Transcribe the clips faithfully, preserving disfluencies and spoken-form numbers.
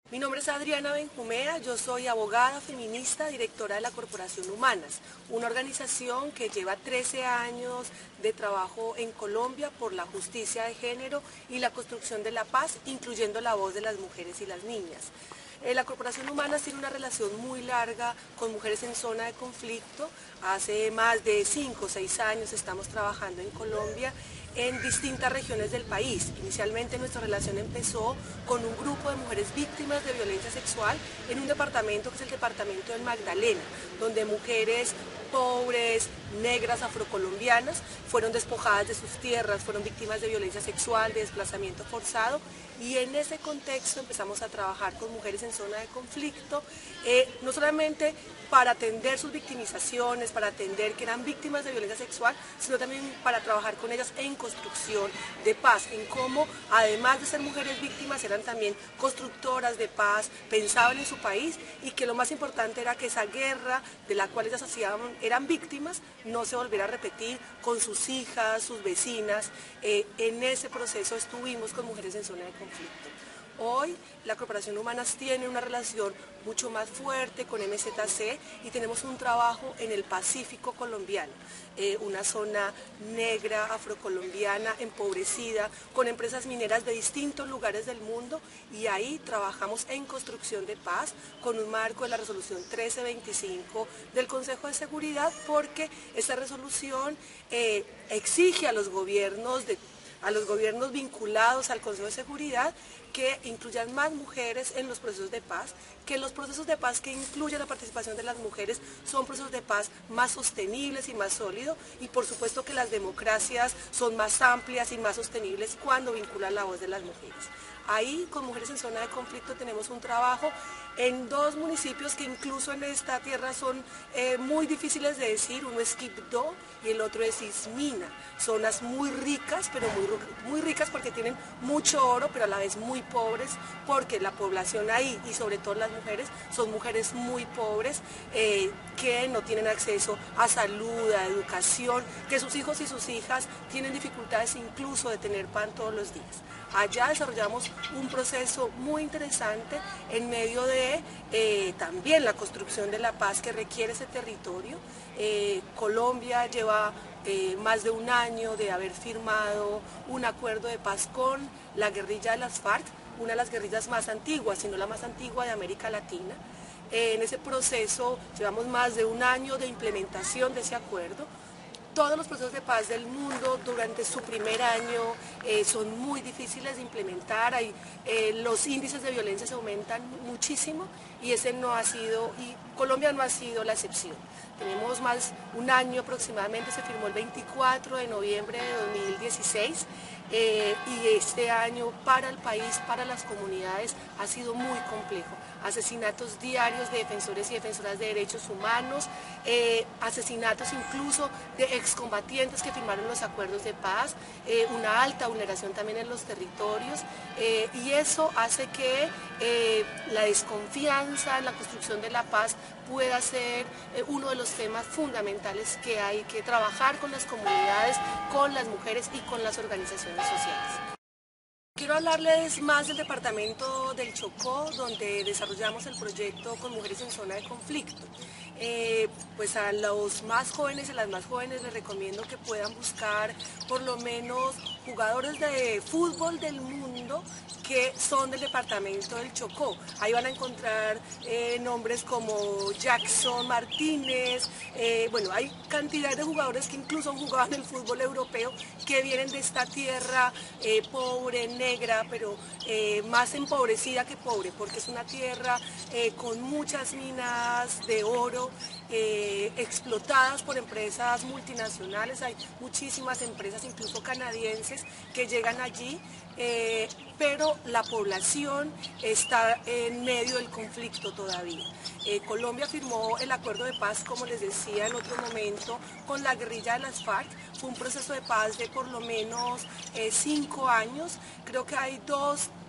Mi nombre es Adriana Benjumea, yo soy abogada feminista, directora de la Corporación Humanas, una organización que lleva trece años de trabajo en Colombia por la justicia de género y la construcción de la paz, incluyendo la voz de las mujeres y las niñas. Eh, la Corporación Humanas tiene una relación muy larga con mujeres en zona de conflicto. Hace más de cinco o seis años estamos trabajando en Colombia en distintas regiones del país. Inicialmente nuestra relación empezó con un grupo de mujeres víctimas de violencia sexual en un departamento que es el departamento del Magdalena, donde mujeres pobres, negras, afrocolombianas, fueron despojadas de sus tierras, fueron víctimas de violencia sexual, de desplazamiento forzado, y en ese contexto empezamos a trabajar con mujeres en zona de conflicto, eh, no solamente para atender sus victimizaciones, para atender que eran víctimas de violencia sexual, sino también para trabajar con ellas en construcción de paz, en cómo, además de ser mujeres víctimas, eran también constructoras de paz, pensaban en su país, y que lo más importante era que esa guerra de la cual ellas hacían, eran víctimas, no se volviera a repetir con sus hijas, sus vecinas. Eh, en ese proceso estuvimos con mujeres en zona de conflicto. Hoy la Corporación Humanas tiene una relación mucho más fuerte con M Z C y tenemos un trabajo en el Pacífico colombiano, eh, una zona negra, afrocolombiana, empobrecida, con empresas mineras de distintos lugares del mundo, y ahí trabajamos en construcción de paz con un marco de la resolución trece veinticinco del Consejo de Seguridad, porque esta resolución eh, exige a los gobiernos de a los gobiernos vinculados al Consejo de Seguridad que incluyan más mujeres en los procesos de paz, que los procesos de paz que incluyen la participación de las mujeres son procesos de paz más sostenibles y más sólidos, y por supuesto que las democracias son más amplias y más sostenibles cuando vinculan la voz de las mujeres. Ahí, con Mujeres en Zona de Conflicto, tenemos un trabajo en dos municipios que incluso en esta tierra son eh, muy difíciles de decir. Uno es Quibdó y el otro es Ismina. Zonas muy ricas, pero muy, muy ricas porque tienen mucho oro, pero a la vez muy pobres, porque la población ahí, y sobre todo las mujeres, son mujeres muy pobres, eh, que no tienen acceso a salud, a educación, que sus hijos y sus hijas tienen dificultades incluso de tener pan todos los días. Allá desarrollamos un proceso muy interesante en medio de eh, también la construcción de la paz que requiere ese territorio. Eh, Colombia lleva eh, más de un año de haber firmado un acuerdo de paz con la guerrilla de las FARC, una de las guerrillas más antiguas, si no la más antigua de América Latina. Eh, en ese proceso llevamos más de un año de implementación de ese acuerdo. Todos los procesos de paz del mundo durante su primer año eh, son muy difíciles de implementar. Hay, eh, los índices de violencia se aumentan muchísimo, y ese no ha sido, y Colombia no ha sido la excepción. Tenemos más un año aproximadamente, se firmó el veinticuatro de noviembre de dos mil dieciséis, eh, y este año para el país, para las comunidades, ha sido muy complejo. Asesinatos diarios de defensores y defensoras de derechos humanos, eh, asesinatos incluso de excombatientes que firmaron los acuerdos de paz, eh, una alta vulneración también en los territorios, eh, y eso hace que eh, la desconfianza en la construcción de la paz pueda ser eh, uno de los temas fundamentales que hay que trabajar con las comunidades, con las mujeres y con las organizaciones sociales. Quiero hablarles más del departamento del Chocó, donde desarrollamos el proyecto con Mujeres en Zona de Conflicto. Eh, pues a los más jóvenes y a las más jóvenes les recomiendo que puedan buscar por lo menos jugadores de fútbol del mundo que son del departamento del Chocó. Ahí van a encontrar eh, nombres como Jackson Martínez, eh, bueno, hay cantidad de jugadores que incluso han jugado en el fútbol europeo, que vienen de esta tierra eh, pobre, negra, pero eh, más empobrecida que pobre, porque es una tierra eh, con muchas minas de oro, eh, explotadas por empresas multinacionales. Hay muchísimas empresas, incluso canadienses, que llegan allí, eh, pero la población está en medio del conflicto todavía. Eh, Colombia firmó el acuerdo de paz, como les decía en otro momento, con la guerrilla de las FARC. Fue un proceso de paz de por lo menos eh, cinco años. Creo que hay dos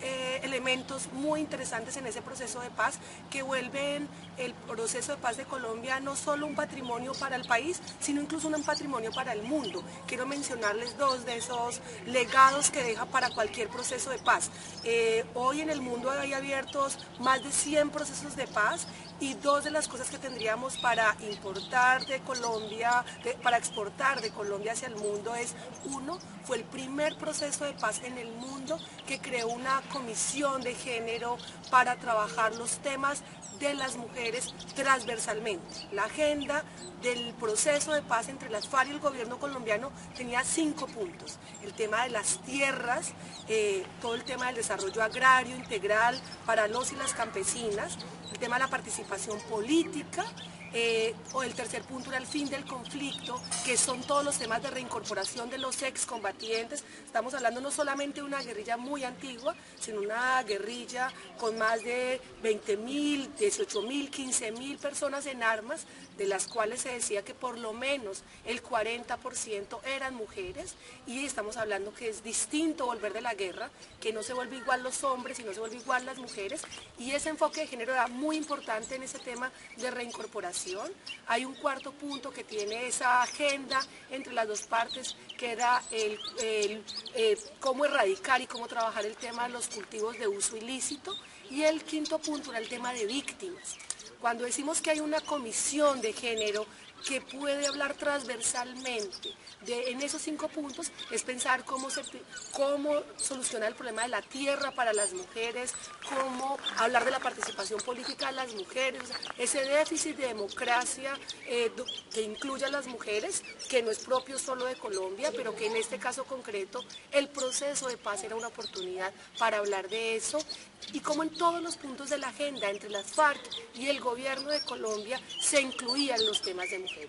eh, elementos muy interesantes en ese proceso de paz que vuelven el proceso de paz de Colombia no solo un patrimonio para el país, sino incluso un patrimonio para el mundo. Quiero mencionarles dos de esos legados que deja para cualquier proceso de paz. Eh, hoy en el mundo hay abiertos más de cien procesos de paz y dos de las cosas que tendríamos para importar de Colombia, de, para exportar de Colombia hacia el mundo es, uno, fue el primer proceso de paz en el mundo que creó una comisión de género para trabajar los temas de las mujeres transversalmente. La agenda del proceso de paz entre las FARC y el gobierno colombiano tenía cinco puntos. El tema de las tierras, eh, todo el tema del desarrollo agrario integral para los y las campesinas, el tema de la participación política, eh, o el tercer punto era el fin del conflicto, que son todos los temas de reincorporación de los excombatientes. Estamos hablando no solamente de una guerrilla muy antigua, sino una guerrilla con más de veinte mil, dieciocho mil, quince mil personas en armas, de las cuales se decía que por lo menos el cuarenta por ciento eran mujeres, y estamos hablando que es distinto volver de la guerra, que no se vuelve igual los hombres y no se vuelve igual las mujeres, y ese enfoque de género era muy importante en ese tema de reincorporación. Hay un cuarto punto que tiene esa agenda entre las dos partes, que era el, el, eh, cómo erradicar y cómo trabajar el tema de los cultivos de uso ilícito, y el quinto punto era el tema de víctimas. Cuando decimos que hay una comisión de género que puede hablar transversalmente de, en esos cinco puntos, es pensar cómo, se, cómo solucionar el problema de la tierra para las mujeres, cómo hablar de la participación política de las mujeres, ese déficit de democracia eh, que incluye a las mujeres, que no es propio solo de Colombia, pero que en este caso concreto el proceso de paz era una oportunidad para hablar de eso, y cómo en todos los puntos de la agenda entre las FARC y el gobierno de Colombia se incluían los temas de mujeres.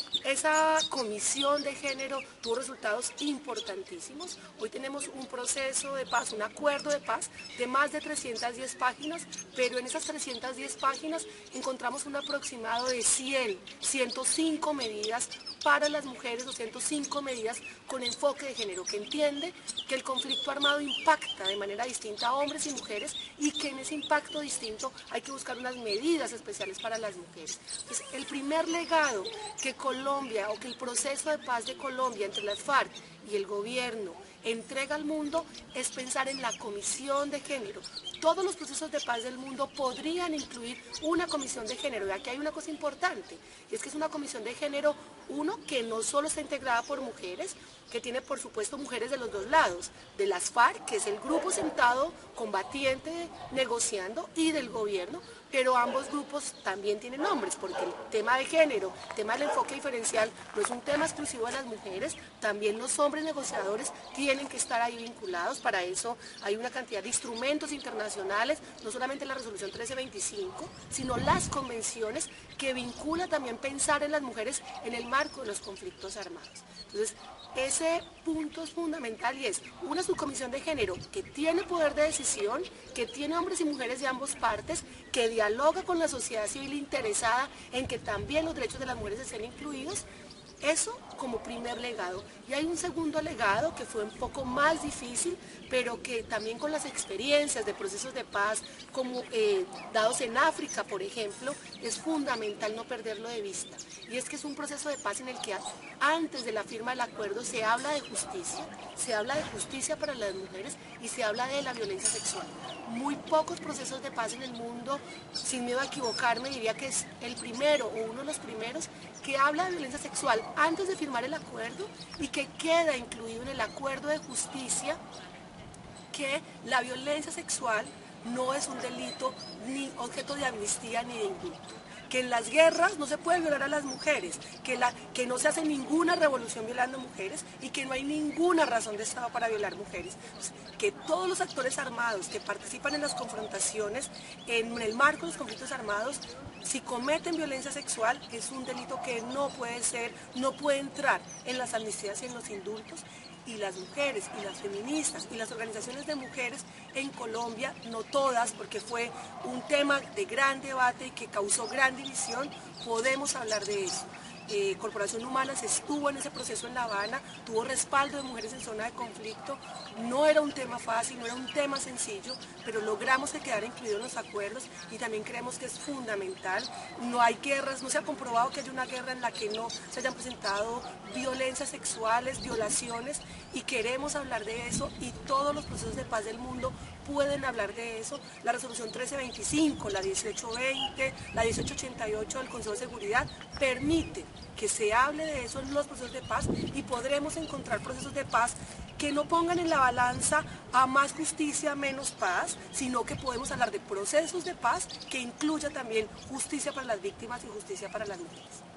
Esa comisión de género tuvo resultados importantísimos. Hoy tenemos un proceso de paz, un acuerdo de paz de más de trescientas diez páginas, pero en esas trescientas diez páginas encontramos un aproximado de cien, ciento cinco medidas para las mujeres, o ciento cinco medidas con enfoque de género, que entiende que el conflicto armado impacta de manera distinta a hombres y mujeres, y que en ese impacto distinto hay que buscar unas medidas especiales para las mujeres. Entonces, el primer legado que Colombia, o que el proceso de paz de Colombia entre las FARC y el gobierno entrega al mundo, es pensar en la comisión de género. Todos los procesos de paz del mundo podrían incluir una comisión de género, y aquí hay una cosa importante, y es que es una comisión de género, uno, que no solo está integrada por mujeres, que tiene por supuesto mujeres de los dos lados, de las FARC, que es el grupo sentado, combatiente, negociando, y del gobierno, pero ambos grupos también tienen nombres, porque el tema de género, el tema del enfoque diferencial, no es un tema exclusivo de las mujeres, también los hombres negociadores tienen que estar ahí vinculados. Para eso hay una cantidad de instrumentos internacionales, no solamente la resolución trece veinticinco, sino las convenciones que vincula también pensar en las mujeres en el marco de los conflictos armados. Entonces, ese punto es fundamental, y es una subcomisión de género que tiene poder de decisión, que tiene hombres y mujeres de ambas partes, que dialoga con la sociedad civil interesada en que también los derechos de las mujeres estén incluidos. Eso como primer legado. Y hay un segundo legado que fue un poco más difícil, pero que también con las experiencias de procesos de paz, como eh, dados en África, por ejemplo, es fundamental no perderlo de vista. Y es que es un proceso de paz en el que antes de la firma del acuerdo se habla de justicia, se habla de justicia para las mujeres y se habla de la violencia sexual. Muy pocos procesos de paz en el mundo, sin miedo a equivocarme, diría que es el primero o uno de los primeros que habla de violencia sexual antes de firmar el acuerdo, y que queda incluido en el acuerdo de justicia que la violencia sexual no es un delito ni objeto de amnistía ni de indulto, que en las guerras no se puede violar a las mujeres, que, la, que no se hace ninguna revolución violando mujeres, y que no hay ninguna razón de Estado para violar mujeres. Pues, que todos los actores armados que participan en las confrontaciones, en el marco de los conflictos armados, si cometen violencia sexual, es un delito que no puede ser, no puede entrar en las amnistías y en los indultos. Y las mujeres y las feministas y las organizaciones de mujeres en Colombia, no todas, porque fue un tema de gran debate y que causó gran división, podemos hablar de eso. Eh, Corporación Humanas estuvo en ese proceso en La Habana, tuvo respaldo de mujeres en zona de conflicto. No era un tema fácil, no era un tema sencillo, pero logramos que quedara incluido en los acuerdos y también creemos que es fundamental. No hay guerras, no se ha comprobado que haya una guerra en la que no se hayan presentado violencias sexuales, violaciones, y queremos hablar de eso, y todos los procesos de paz del mundo pueden hablar de eso. La resolución trece veinticinco, la dieciocho veinte, la dieciocho ochenta y ocho del Consejo de Seguridad permite que se hable de eso en los procesos de paz, y podremos encontrar procesos de paz que no pongan en la balanza a más justicia, menos paz, sino que podemos hablar de procesos de paz que incluya también justicia para las víctimas y justicia para las mujeres.